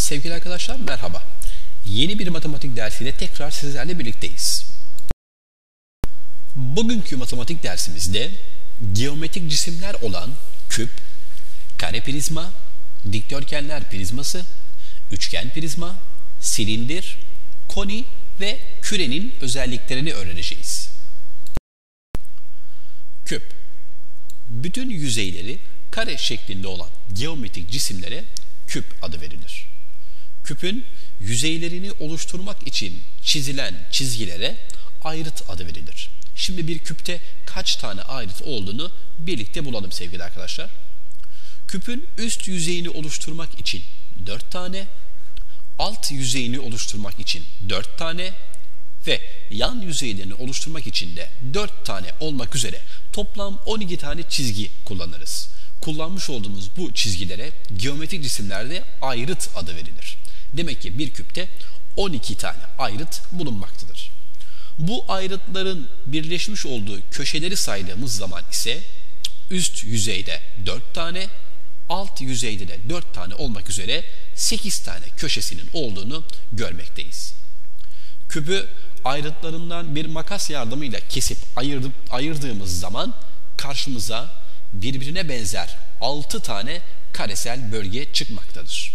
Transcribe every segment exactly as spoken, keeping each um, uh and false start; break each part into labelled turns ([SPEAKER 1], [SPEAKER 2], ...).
[SPEAKER 1] Sevgili arkadaşlar merhaba. Yeni bir matematik dersiyle tekrar sizlerle birlikteyiz. Bugünkü matematik dersimizde geometrik cisimler olan küp, kare prizma, dikdörtgenler prizması, üçgen prizma, silindir, koni ve kürenin özelliklerini öğreneceğiz. Küp, bütün yüzeyleri kare şeklinde olan geometrik cisimlere küp adı verilir. Küpün yüzeylerini oluşturmak için çizilen çizgilere ayrıt adı verilir. Şimdi bir küpte kaç tane ayrıt olduğunu birlikte bulalım sevgili arkadaşlar. Küpün üst yüzeyini oluşturmak için dört tane, alt yüzeyini oluşturmak için dört tane ve yan yüzeylerini oluşturmak için de dört tane olmak üzere toplam on iki tane çizgi kullanırız. Kullanmış olduğumuz bu çizgilere geometrik cisimlerde ayrıt adı verilir. Demek ki bir küpte on iki tane ayrıt bulunmaktadır. Bu ayrıtların birleşmiş olduğu köşeleri saydığımız zaman ise üst yüzeyde dört tane, alt yüzeyde de dört tane olmak üzere sekiz tane köşesinin olduğunu görmekteyiz. Küpü ayrıtlarından bir makas yardımıyla kesip ayırdıp, ayırdığımız zaman karşımıza birbirine benzer altı tane karesel bölge çıkmaktadır.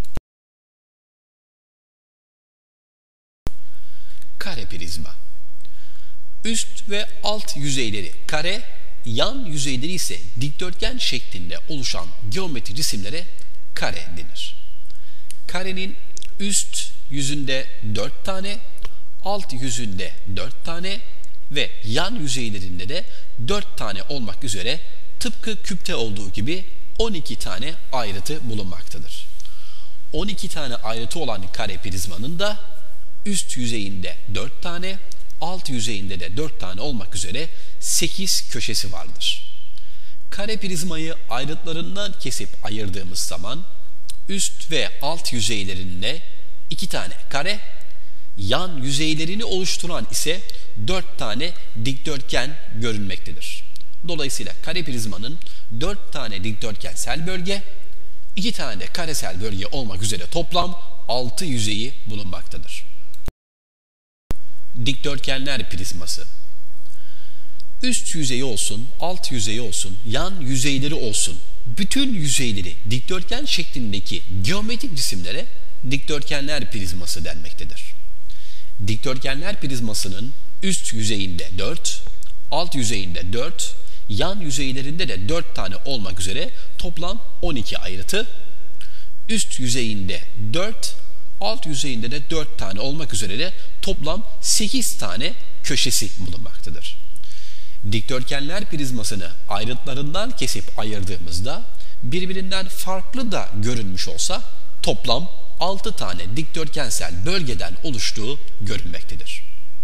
[SPEAKER 1] Kare prizma. Üst ve alt yüzeyleri kare, yan yüzeyleri ise dikdörtgen şeklinde oluşan geometrik cisimlere kare denir. Karenin üst yüzünde dört tane, alt yüzünde dört tane ve yan yüzeylerinde de dört tane olmak üzere tıpkı küpte olduğu gibi on iki tane ayrıtı bulunmaktadır. on iki tane ayrıtı olan kare prizmanın da üst yüzeyinde dört tane, alt yüzeyinde de dört tane olmak üzere sekiz köşesi vardır. Kare prizmayı ayrıtlarından kesip ayırdığımız zaman üst ve alt yüzeylerinde iki tane kare, yan yüzeylerini oluşturan ise dört tane dikdörtgen görünmektedir. Dolayısıyla kare prizmanın dört tane dikdörtgensel bölge, iki tane de karesel bölge olmak üzere toplam altı yüzeyi bulunmaktadır. Dikdörtgenler prizması. Üst yüzeyi olsun, alt yüzeyi olsun, yan yüzeyleri olsun, bütün yüzeyleri dikdörtgen şeklindeki geometrik cisimlere dikdörtgenler prizması denmektedir. Dikdörtgenler prizmasının üst yüzeyinde dört, alt yüzeyinde dört, yan yüzeylerinde de dört tane olmak üzere toplam on iki ayrıtı, üst yüzeyinde dört, alt yüzeyinde de dört tane olmak üzere de toplam sekiz tane köşesi bulunmaktadır. Dikdörtgenler prizmasını ayrıtlarından kesip ayırdığımızda birbirinden farklı da görünmüş olsa toplam altı tane dikdörtgensel bölgeden oluştuğu görülmektedir.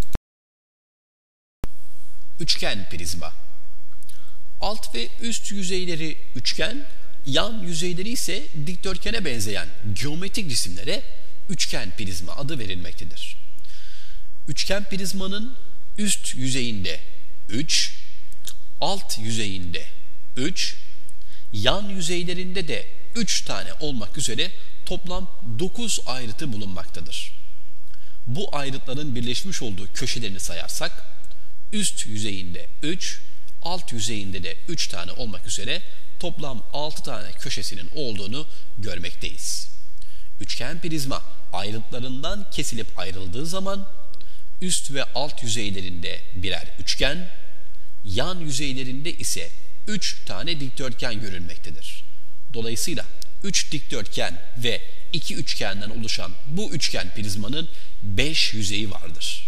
[SPEAKER 1] Üçgen prizma. Alt ve üst yüzeyleri üçgen, yan yüzeyleri ise dikdörtgene benzeyen geometrik cisimlere üçgen prizma adı verilmektedir. Üçgen prizmanın üst yüzeyinde üç, alt yüzeyinde üç, yan yüzeylerinde de üç tane olmak üzere toplam dokuz ayrıtı bulunmaktadır. Bu ayrıtların birleşmiş olduğu köşelerini sayarsak üst yüzeyinde üç, alt yüzeyinde de üç tane olmak üzere toplam altı tane köşesinin olduğunu görmekteyiz. Üçgen prizma ayrıtlarından kesilip ayrıldığı zaman üst ve alt yüzeylerinde birer üçgen, yan yüzeylerinde ise üç tane dikdörtgen görülmektedir. Dolayısıyla üç dikdörtgen ve iki üçgenden oluşan bu üçgen prizmanın beş yüzeyi vardır.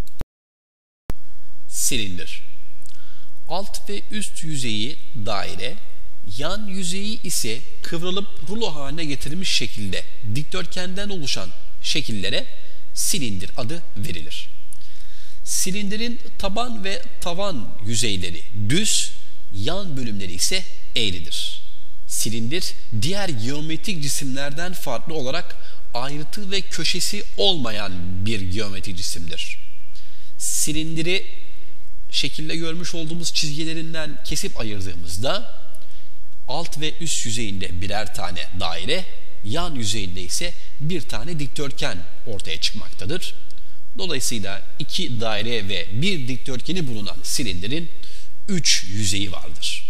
[SPEAKER 1] Silindir. Alt ve üst yüzeyi daire, yan yüzeyi ise kıvrılıp rulo haline getirilmiş şekilde dikdörtgenden oluşan şekillere silindir adı verilir. Silindirin taban ve tavan yüzeyleri düz, yan bölümleri ise eğridir. Silindir diğer geometrik cisimlerden farklı olarak ayrıtı ve köşesi olmayan bir geometrik cisimdir. Silindiri şekilde görmüş olduğumuz çizgilerinden kesip ayırdığımızda alt ve üst yüzeyinde birer tane daire, yan yüzeyinde ise bir tane dikdörtgen ortaya çıkmaktadır. Dolayısıyla iki daire ve bir dikdörtgeni bulunan silindirin üç yüzeyi vardır.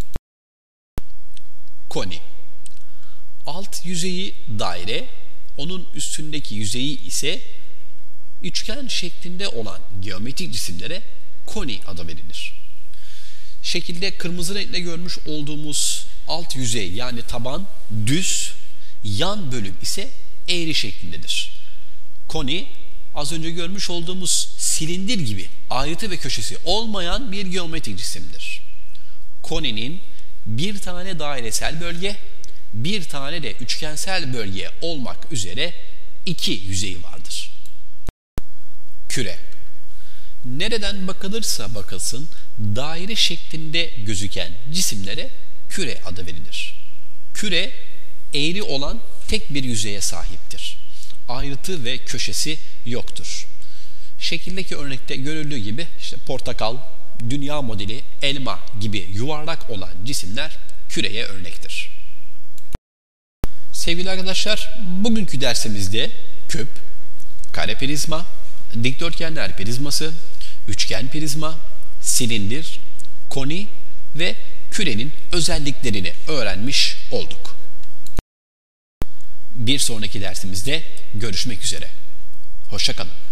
[SPEAKER 1] Koni. Alt yüzeyi daire, onun üstündeki yüzeyi ise üçgen şeklinde olan geometrik cisimlere koni adı verilir. Şekilde kırmızı renkle görmüş olduğumuz alt yüzey yani taban düz, yan bölüm ise eğri şeklindedir. Koni, az önce görmüş olduğumuz silindir gibi ayrıtı ve köşesi olmayan bir geometrik cisimdir. Koninin bir tane dairesel bölge, bir tane de üçgensel bölge olmak üzere iki yüzeyi vardır. Küre. Nereden bakılırsa bakılsın daire şeklinde gözüken cisimlere küre adı verilir. Küre eğri olan tek bir yüzeye sahiptir. Ayrıtı ve köşesi yoktur. Şekildeki örnekte görüldüğü gibi işte portakal, dünya modeli, elma gibi yuvarlak olan cisimler küreye örnektir. Sevgili arkadaşlar, bugünkü dersimizde küp, kare prizma, dikdörtgenler prizması, üçgen prizma, silindir, koni ve kürenin özelliklerini öğrenmiş olduk. Bir sonraki dersimizde görüşmek üzere. Hoşça kalın.